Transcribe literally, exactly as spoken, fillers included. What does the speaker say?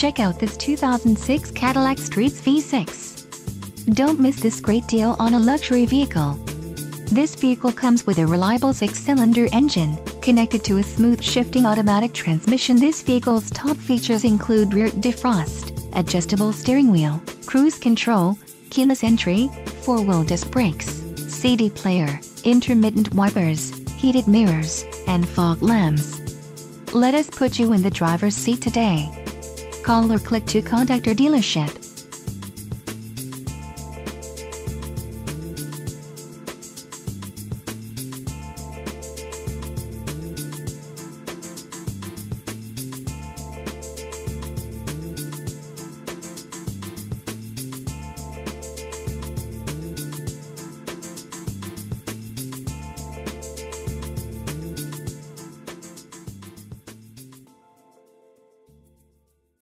Check out this two thousand six Cadillac Sts V six. Don't miss this great deal on a luxury vehicle. This vehicle comes with a reliable six-cylinder engine, connected to a smooth shifting automatic transmission. This vehicle's top features include rear defrost, adjustable steering wheel, cruise control, keyless entry, four-wheel disc brakes, C D player, intermittent wipers, heated mirrors, and fog lamps. Let us put you in the driver's seat today. Call or click to contact our dealership.